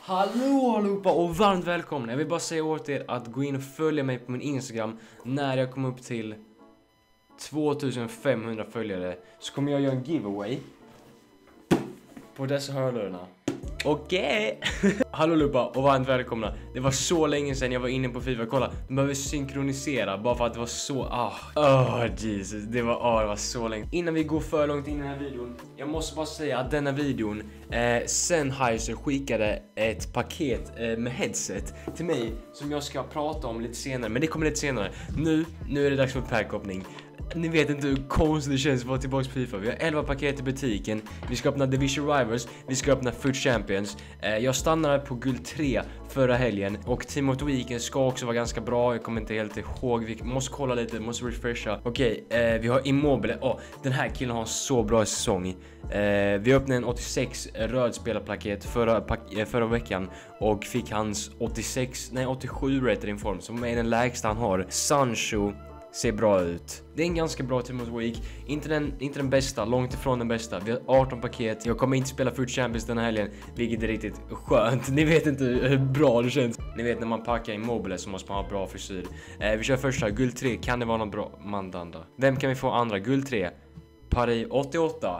Hallå allihopa och varmt välkomna. Jag vill bara säga åt er att gå in och följa mig på min Instagram. När jag kommer upp till 2500 följare så kommer jag göra en giveaway på dessa hörlurarna. Okej. Hallå allihopa och varmt välkomna. Det var så länge sedan jag var inne på FIFA. Kolla, de behöver synkronisera bara för att det var så... Jesus, det var så länge. Innan vi går för långt in i den här videon, jag måste bara säga att denna videon Sennheiser skickade ett paket med headset till mig som jag ska prata om lite senare. Men det kommer lite senare. Nu är det dags för packöppning. Ni vet inte hur konstigt det känns att vara tillbaka på FIFA. Vi har 11 paket i butiken. Vi ska öppna Division Rivals. Vi ska öppna Foot Champions. Jag stannade på guld 3 förra helgen. Och Team of the Weekend ska också vara ganska bra. Jag kommer inte helt ihåg. Vi måste kolla lite, måste refresha. Okej, vi har Immobile. Den här killen har en så bra säsong. Vi öppnade en 86 rödspelarpaket förra veckan. Och fick hans 87 rated inform. Som är den lägsta han har. Sancho ser bra ut. Det är en ganska bra Team of the Week. Inte den bästa, långt ifrån den bästa. Vi har 18 paket. Jag kommer inte spela Foot Champions den här helgen, vilket är riktigt skönt. Ni vet inte hur bra det känns. Ni vet när man packar Immobile så måste man ha bra frisyr. Vi kör första, guld 3. Kan det vara någon bra mandanda? Vem kan vi få andra? Guld 3. Paris 88.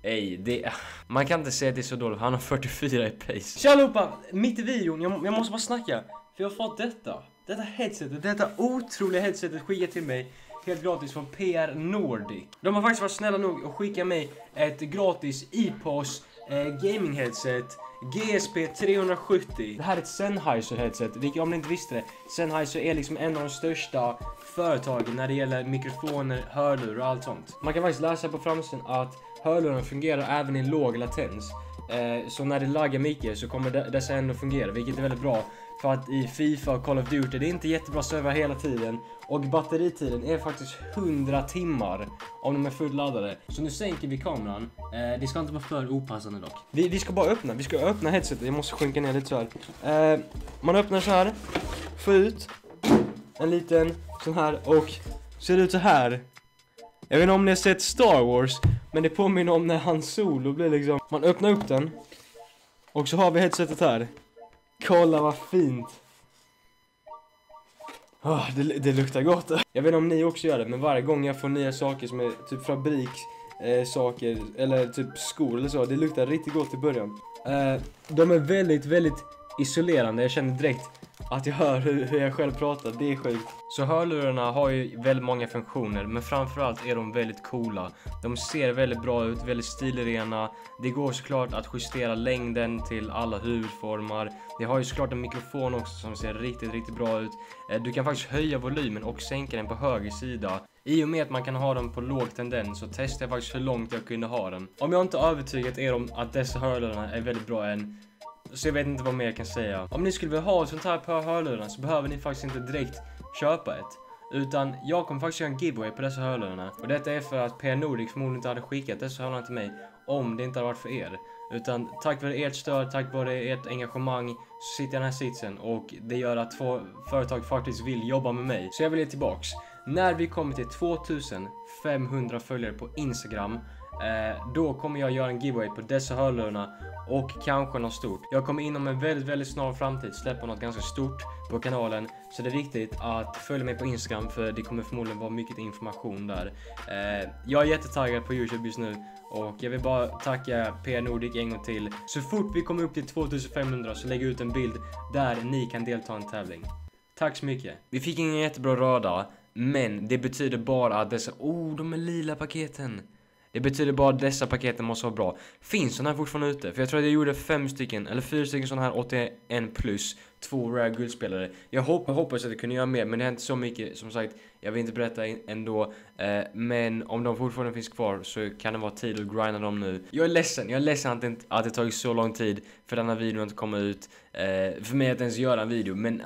Man kan inte säga att det är så dåligt. Han har 44 i pace. Tja allihopa, mitt i videon, jag måste bara snacka. För jag har fått detta headsetet, detta otroliga headsetet skickat till mig helt gratis från PR Nordic. De har faktiskt varit snälla nog att skicka mig ett gratis EPOS gaming headset GSP 370. Det här är ett Sennheiser headset, vilket om ni inte visste det, Sennheiser är liksom en av de största företagen när det gäller mikrofoner, hörlurar och allt sånt. Man kan faktiskt läsa på framsidan att hörlurarna fungerar även i låg latens. Så när det laggar mycket så kommer dessa ändå fungera, vilket är väldigt bra. För att i FIFA och Call of Duty det är inte jättebra server hela tiden. Och batteritiden är faktiskt 100 timmar om de är fulladdade. Så nu sänker vi kameran. Det ska inte vara för opassande dock. Vi ska bara öppna. Vi ska öppna headsetet. Jag måste skänka ner lite så här. Man öppnar så här. Får ut en liten sån här. Och ser det ut så här. Jag vet inte om ni har sett Star Wars. Men det påminner om när Han Solo blir liksom. Man öppnar upp den. Och så har vi headsetet här. Kolla vad fint. Det luktar gott. Jag vet inte om ni också gör det, men varje gång jag får nya saker som är typ fabrikssaker eller typ skor eller så, det luktar riktigt gott i början. De är väldigt, väldigt isolerande. Jag känner direkt att jag hör hur jag själv pratar. Det är sjukt. Så hörlurarna har ju väldigt många funktioner, men framförallt är de väldigt coola. De ser väldigt bra ut, väldigt stilrena. Det går såklart att justera längden till alla huvudformar. Det har ju såklart en mikrofon också som ser riktigt, riktigt bra ut. Du kan faktiskt höja volymen och sänka den på höger sida. I och med att man kan ha den på låg tendens så testar jag faktiskt hur långt jag kunde ha den. Om jag inte övertygat er om att dessa hörlurarna är väldigt bra än, så jag vet inte vad mer jag kan säga. Om ni skulle vilja ha ett sånt här på hörlurarna så behöver ni faktiskt inte direkt köpa ett. Utan jag kommer faktiskt göra en giveaway på dessa hörlurarna. Och detta är för att PR Nordic förmodligen inte hade skickat dessa hörlurarna till mig om det inte hade varit för er. Utan tack vare ert stöd, tack vare ert engagemang så sitter jag i den här sitsen. Och det gör att 2 företag faktiskt vill jobba med mig. Så jag vill ge tillbaks. När vi kommer till 2500 följare på Instagram, då kommer jag göra en giveaway på dessa hörlurarna. Och kanske något stort. Jag kommer inom en väldigt, väldigt snar framtid släppa något ganska stort på kanalen. Så det är viktigt att följa mig på Instagram, för det kommer förmodligen vara mycket information där. Jag är jättetaggad på YouTube just nu. Och jag vill bara tacka PR Nordic en gång till. Så fort vi kommer upp till 2500 så lägger jag ut en bild där ni kan delta i en tävling. Tack så mycket. Vi fick ingen jättebra röda, men det betyder bara att dessa... de är lila paketen. Det betyder bara att dessa paketen måste vara bra. Finns sådana här fortfarande ute? För jag tror att jag gjorde 5 stycken eller 4 stycken sådana här 81 plus 2 rare guldspelare. Jag hoppas att jag kunde göra mer, men det är inte så mycket. Som sagt, jag vill inte berätta ändå. Men om de fortfarande finns kvar så kan det vara tid att grinda dem nu. Jag är ledsen att det tagit så lång tid för denna videon att komma ut. För mig att ens göra en video. Men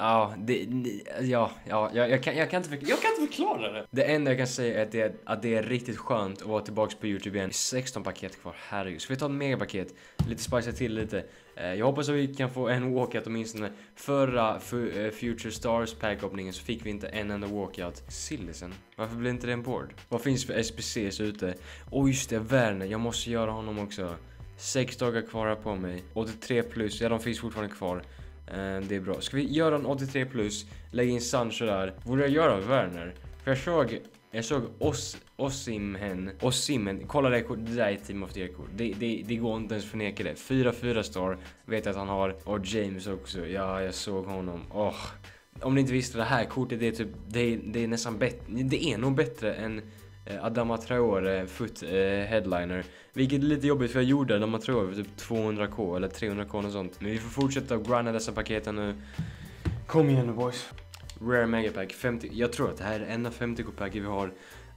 jag kan inte förklara det. Det enda jag kan säga är att det är riktigt skönt att vara tillbaka på YouTube igen. 16 paket kvar, herregud. Så vi tar ett megapaket, lite spice till lite. Jag hoppas att vi kan få en walkout åtminstone. Förra Future Stars pack-öppningen så fick vi inte en enda walkout. Sillisen, varför blir inte det en board? Vad finns för SPCs ute? Just det, Werner, jag måste göra honom också. 6 dagar kvar här på mig. 83 plus, ja de finns fortfarande kvar. Det är bra. Ska vi göra en 83 plus? Lägga in Sancho där. Borde jag göra Werner? För jag såg Osimhen. Kolla det där är Team of the Year kort. Det går inte ens förneka det. 4 star vet jag att han har. Och James också. Ja, jag såg honom. Om ni inte visste, det här kortet, det är typ, det är nästan bättre. Det är nog bättre än Adama Traore headliner. Vilket är lite jobbigt för jag gjorde Adama Traore för typ 200k eller 300k och sånt. Men vi får fortsätta att grinda dessa paketen nu. Kom igen nu boys. Rare Megapack 50. Jag tror att det här är det enda 50k-packet vi har.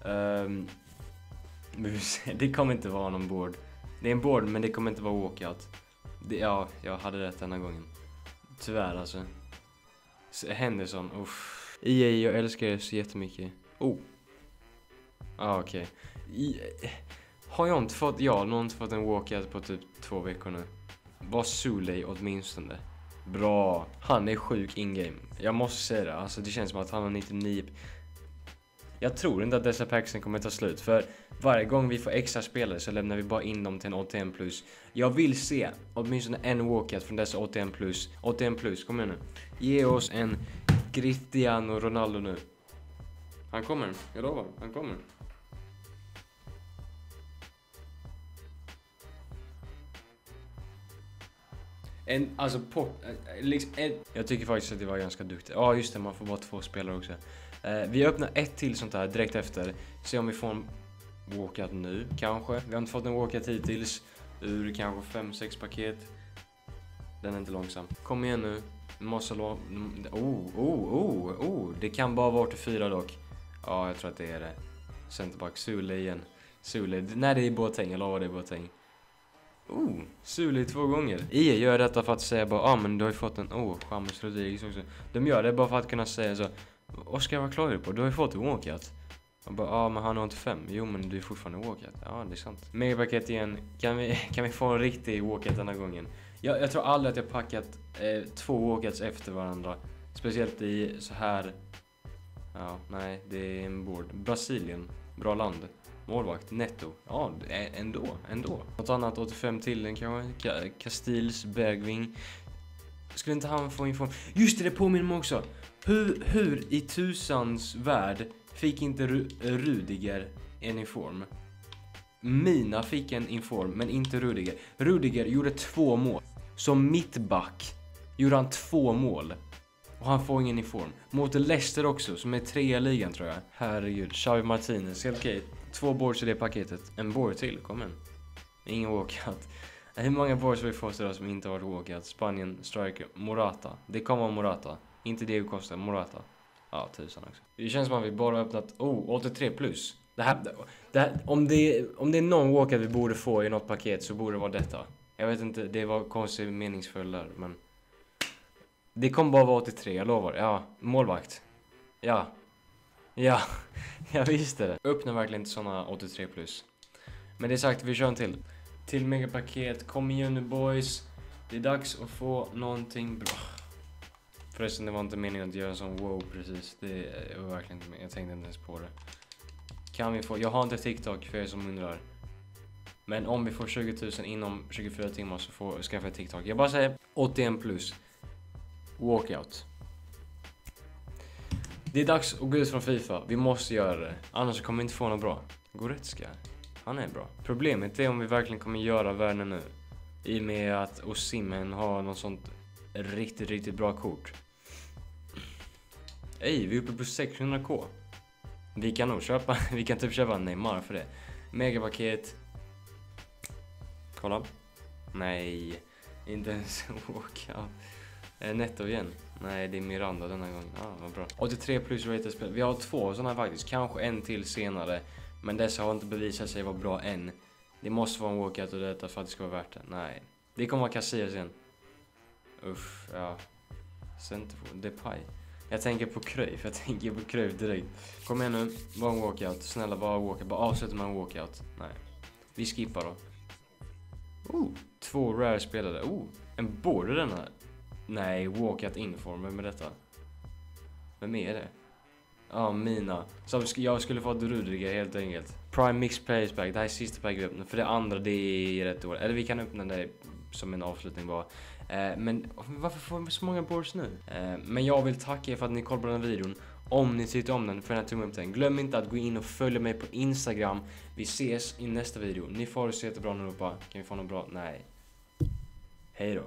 Det kommer inte vara någon board. Det är en board men det kommer inte vara walkout. Ja, jag hade rätt denna gången. Tyvärr alltså. Henderson, uff. EA, jag älskar er så jättemycket. Okej. Har jag inte fått, någon inte fått en walkout på typ 2 veckor nu. Var Suley åtminstone. Bra. Han är sjuk in-game. Jag måste säga det. Alltså det känns som att han har 99. Jag tror inte att dessa packsen kommer ta slut. För varje gång vi får extra spelare så lämnar vi bara in dem till en 81 plus. Jag vill se åtminstone en walkout från dessa 81 plus. 81 plus, kom igen nu. Ge oss en Cristiano Ronaldo nu. Han kommer, jag lovar. Han kommer. Jag tycker faktiskt att det var ganska duktigt. Ja just det, man får bara 2 spelare också. Vi öppnar ett till sånt här direkt efter. Se om vi får en walkout nu kanske. Vi har inte fått en walkout hittills. Ur kanske 5-6 paket. Den är inte långsam. Kom igen nu. Det kan bara vara till 4 dock. Ja, jag tror att det är det. Centerback, Sule igen. Sule, nej det är Boateng, jag lovar det är Boateng. Sule 2 gånger. EA gör detta för att säga bara, men du har ju fått en, James Rodriguez också. De gör det bara för att kunna säga så, Oskar, vad klarar du på? Du har ju fått en walkout. Och bara, men han har inte 5. Jo, men du är fortfarande walkout. Ja, det är sant. Megapaket igen. Kan vi få en riktig walkout den här gången? Jag tror aldrig att jag packat 2 walkouts efter varandra. Speciellt i så här. Ja, nej, det är en board. Brasilien, bra land. Målvakt, netto. Ja, ändå. Något annat 85 till en kanske. Castils, Bergving. Skulle inte han få inform? Just det påminner mig också. Hur i tusans värld fick inte Rudiger en inform? Mina fick en inform, men inte Rudiger. Rudiger gjorde 2 mål. Som mittback gjorde han 2 mål. Och han får ingen inform. Mot Leicester också, som är 3 i ligan tror jag. Herregud, Xavi Martinez, helt okej. 2 boards i det paketet. En board till, kom igen. Ingen walkout. Hur många boards har vi fått idag som inte har varit walkout? Spanien, striker, Morata. Det kommer vara Morata. Inte Diego Costa, Morata. Ja, 1000 också. Det känns som att vi bara öppnat, 83 plus. Det här, om det är någon walkout vi borde få i något paket så borde det vara detta. Jag vet inte, det var konstigt meningsfull där, men det kommer bara vara 83, jag lovar. Ja, målvakt. Ja, jag visste det. Öppnar verkligen inte såna 83 plus. Men det är sagt, vi kör en till megapaket. Kom igen nu boys. Det är dags att få någonting bra. Förresten, det var inte meningen att göra en sån wow precis. Det var verkligen inte meningen. Jag tänkte inte ens på det. Kan vi få, jag har inte TikTok för er som undrar. Men om vi får 20 000 inom 24 timmar så ska jag få TikTok. Jag bara säger 81 plus. Walkout. Det är dags att gå ut från FIFA. Vi måste göra det. Annars kommer vi inte få något bra. Goretzka. Han är bra. Problemet är om vi verkligen kommer göra världen nu. I och med att Osimhen har något sånt riktigt bra kort. Ej, vi är uppe på 600k. Vi kan nog köpa, vi kan typ köpa Neymar för det. Megapaket. Kolla. Nej, inte ens walkout. Netto igen. Nej, det är Miranda denna gång. Vad bra. 83 plus rated spel. Vi har 2 sådana faktiskt. Kanske en till senare. Men dessa har inte bevisat sig vara bra än. Det måste vara en walkout och detta för att det ska vara värt det. Nej. Det kommer vara Casillas igen. Uff, ja. Centerford. Depay. Jag tänker på Cruyff. Direkt. Kom igen nu. Bara en walkout. Snälla, bara walkout. Bara avsluta med en walkout. Nej. Vi skippar då. 2 rare spelare. En border denna. Nej, walkout inform. Vem är detta? Vem är det? Ja, mina. Så jag skulle få ett Rudiger helt enkelt. Prime Mix Players Pack. Det här är sista packet vi öppnar. För det andra, det är rätt år. Eller vi kan öppna det som en avslutning bara. Men varför får vi så många boards nu? Men jag vill tacka er för att ni kollade på den här videon. Om ni tyckte om den, får ni tumma upp den. Glöm inte att gå in och följa mig på Instagram. Vi ses i nästa video. Ni får det så jättebra nu. Kan vi få något bra? Nej. Hej då.